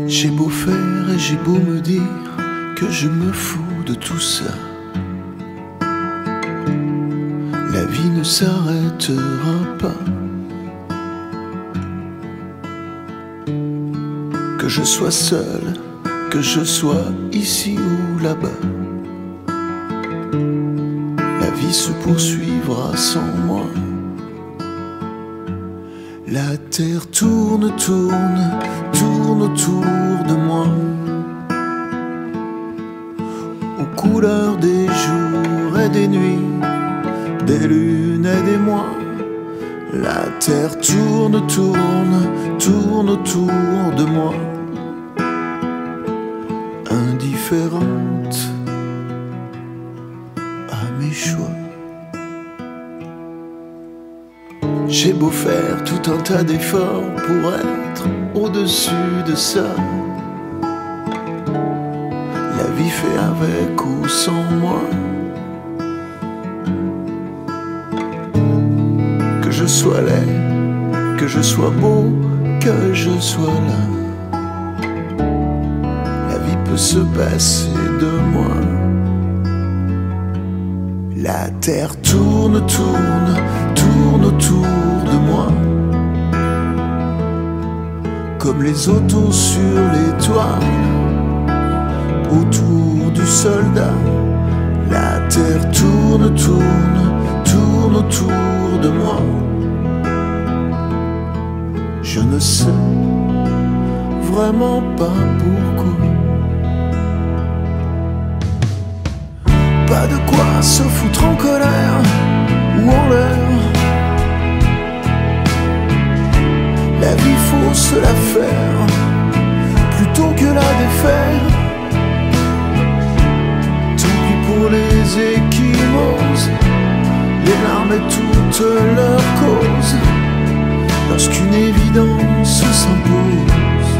J'ai beau faire et j'ai beau me dire que je me fous de tout ça, la vie ne s'arrêtera pas. Que je sois seul, que je sois ici ou là-bas, la vie se poursuivra sans moi. La terre tourne, tourne, tourne autour de moi, aux couleurs des jours et des nuits, des lunes et des mois. La terre tourne, tourne, tourne autour de moi, indifférente à mes choix. J'ai beau faire tout un tas d'efforts pour être au-dessus de ça, la vie fait avec ou sans moi. Que je sois laid, que je sois beau, que je sois là, la vie peut se passer de moi. La terre tourne, tourne, tourne autour de moi, comme les autos sur les toits, autour du soldat. La terre tourne, tourne, tourne autour de moi. Je ne sais vraiment pas pourquoi. Pas de quoi se foutre en colère ou en l'air. La vie faut se la faire plutôt que la défaire. Tant pis pour les échymoses, les larmes et toutes leurs causes, lorsqu'une évidence s'impose.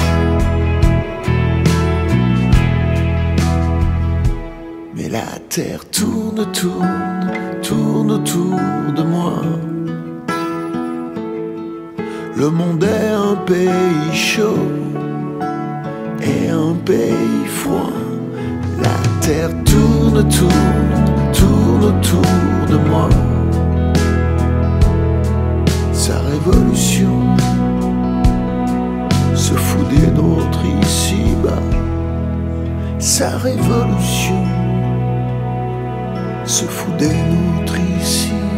Mais la terre tourne, tourne, tourne autour de moi. Le monde est un pays chaud et un pays froid. La terre tourne, tourne, tourne autour de moi. Sa révolution se fout des nôtres ici-bas. Sa révolution se fout des nôtres ici-bas.